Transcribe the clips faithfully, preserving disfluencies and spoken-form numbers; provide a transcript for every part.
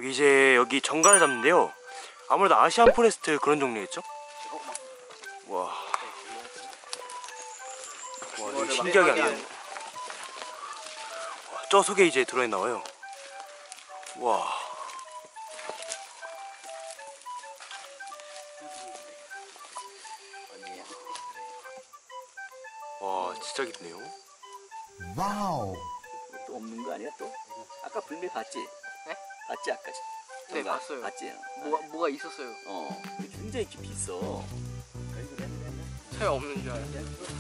여기 이제 여기 정갈을 잡는데요. 아무래도 아시안 포레스트 그런 종류겠죠? 와, 와 되게 신기하게 안 나요. 저 속에 이제 들어있나 봐요. 와, 와 진짜 깊네요. 와우. 또 없는 거 아니야 또? 아까 불매 봤지? 네? 봤지 아까? 네, 정말? 봤어요. 봤지? 뭐가, 뭐가 있었어요. 어, 굉장히 깊이 있어. 소용 없는 줄 알았는데.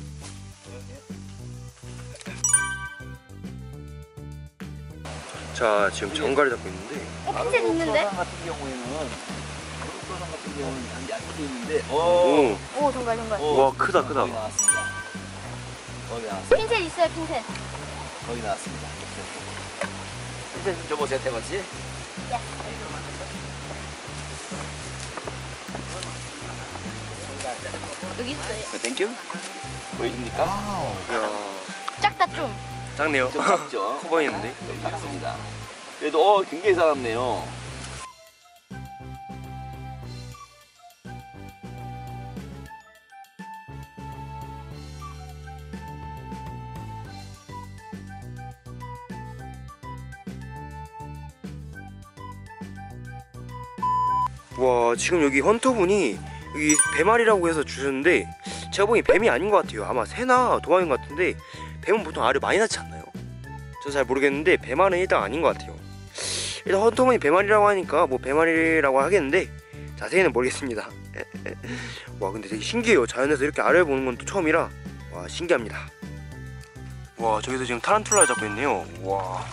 자, 지금 정갈을 잡고 있는데. 어, 핀셋 있는데? 같은 경우에는 소랑 같은 경우는 단지 안 돼 있는데. 오, 오, 오, 정갈, 정갈. 오, 와 크다 크다. 거기 나왔습니다. 거기 나왔습니다. 핀셋 있어요, 핀셋. 거기 나왔습니다. 이제 좀 줘보세요, 태건씨. 네. 여기 있어요. 땡큐. 보여줍니까? 와우. 이야, 작다, 좀. 작네요. 좀 작죠? 커 보이는데. 좀 작습니다. 그래도 어, 굉장히 살았네요. 와, 지금 여기 헌터분이 여기 뱀알이라고 해서 주셨는데 제가 보기엔 뱀이 아닌 것 같아요. 아마 새나 도마뱀 같은데 뱀은 보통 알을 많이 낳지 않나요? 저 잘 모르겠는데 뱀알은 일단 아닌 것 같아요. 일단 헌터분이 뱀알이라고 하니까 뭐 뱀알이라고 하겠는데 자세히는 모르겠습니다. 와, 근데 되게 신기해요. 자연에서 이렇게 알을 보는 건 또 처음이라 와, 신기합니다. 와, 저기서 지금 타란툴라를 잡고 있네요. 와,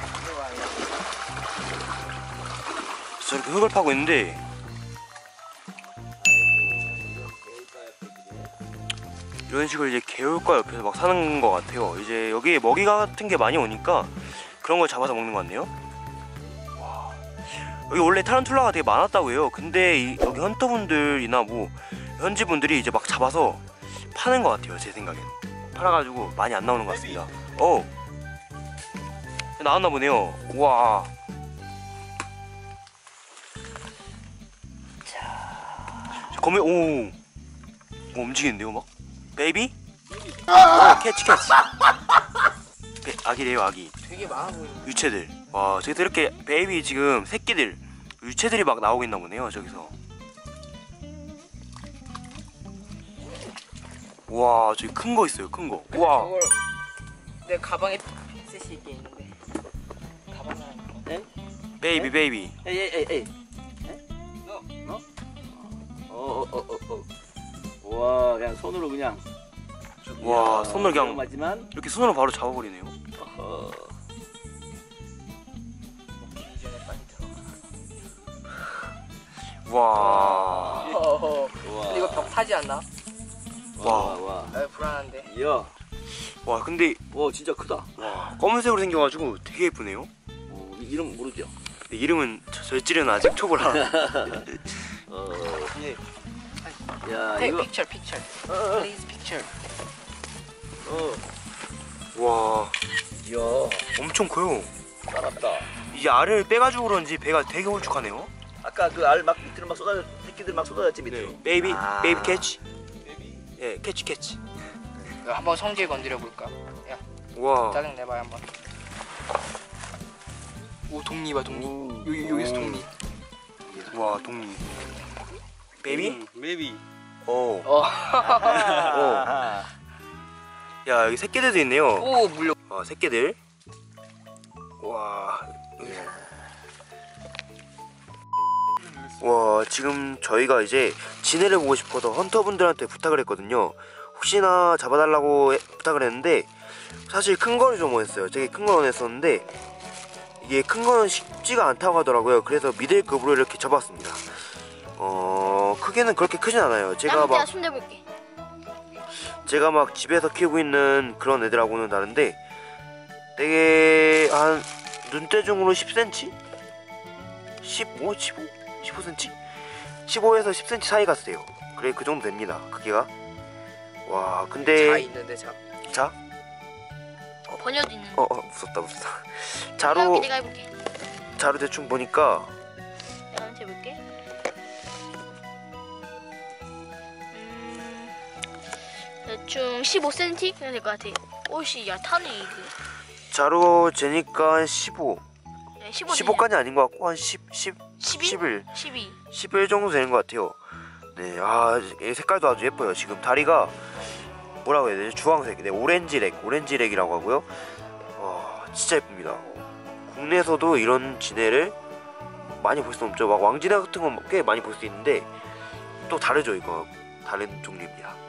저렇게 흙을 파고 있는데 이런 식으로 이제 개울가 옆에서 막 사는 것 같아요. 이제 여기에 먹이 같은 게 많이 오니까 그런 걸 잡아서 먹는 것 같네요. 와, 여기 원래 타란툴라가 되게 많았다고 해요. 근데 이, 여기 헌터분들이나 뭐 현지분들이 이제 막 잡아서 파는 것 같아요. 제 생각엔 팔아가지고 많이 안 나오는 것 같습니다. 어, 나왔나 보네요. 와, 거미, 오, 오, 움직이는데요 막? 베이비? 어, 캐치 캐치. 베, 아기래요, 아기. 되게 많아 보이는데. 유채들. 와, 저기서 이렇게 베이비 지금 새끼들 유채들이 막 나오고 있나 보네요. 저기서. 와, 저기 큰 거 있어요. 큰 거. 와, 저걸 내 가방에 핀셋이 있게 있는데. 가방에 네? 베이비 베이비. 에이, 에이, 에이, 에이. 네? 너? 너? 어, 어, 어, 어, 어. 와, 그냥 손으로 그냥. 와, 이야, 손으로 그냥 위험하지만. 이렇게 손으로 바로 잡아버리네요. 어허. 먹기 전에 빨리 들어가. 와, 어허. 와. 근데 이거 벽 타지 않나? 와, 와. 와, 와. 아, 불안한데. 이야, 와, 근데 와, 진짜 크다. 와, 검은색으로 생겨가지고 되게 예쁘네요. 어, 이름 모르죠? 근데 이름은 저, 절지는 아직 초보라. 어, 예. 야, Take 이거. picture, picture. 어, Please picture. 어, 와, 이야, 엄청 커요. 살았다. 이제 알을 빼가지고 그런지 배가 되게 홀쭉하네요. 아까 그 알 막 밑으로 막 쏟아져, 새끼들 막 쏟아졌지 밑으로. 네, 베이비, 아. 베이비 캐치. 예, 캐치 캐치. 한번 성질 건드려 볼까? 야, 와, 짜증 내봐요 한번. 오, 독리봐 독리. 오. 여기 여기서 독리. 와, 동리. 베이비? 베이비. 어. 어. 아. 야, 여기 새끼들도 있네요. 오, 물려. 어, 새끼들. 와. 와, 지금 저희가 이제 진해를 보고 싶어서 헌터분들한테 부탁을 했거든요. 혹시나 잡아달라고 해, 부탁을 했는데 사실 큰 거를 좀 원했어요. 되게 큰 걸 원했었는데 이게 큰 거는 쉽지가 않다고 하더라고요. 그래서 미들급으로 이렇게 잡았습니다. 어, 크게는 그렇게 크진 않아요. 제가 막 손 대볼게. 제가 막 집에서 키우고 있는 그런 애들하고는 다른데 되게 한 눈대중으로 십 센티미터? 십오, 십오? 십오 센티미터? 십오에서 십 센티미터 사이 갔어요. 그래, 그 정도 됩니다. 크기가. 와, 근데 자 있는데 자. 자? 어, 번여도 있는. 어, 어, 무섭다, 무섭다. 여기 자로, 내가 해볼게. 자료 대충 보니까 내가 한번 해볼게. 음, 대충 십오 센티미터 될 것 같아. 오씨, 야 타네 이거. 자료 재니까 십오, 네, 십오. 십오까지 아닌 것 같고 한 십, 십, 십일? 십일, 십이. 십일 정도 되는 것 같아요. 네, 아, 이 색깔도 아주 예뻐요. 지금 다리가 뭐라고 해야 되지? 주황색, 네, 오렌지렉, 오렌지렉이라고 하고요. 와, 진짜 예쁩니다. 국내에서도 이런 진해를 많이 볼 수 없죠. 막 왕진해 같은 건 꽤 많이 볼 수 있는데 또 다르죠. 이거 다른 종류입니다.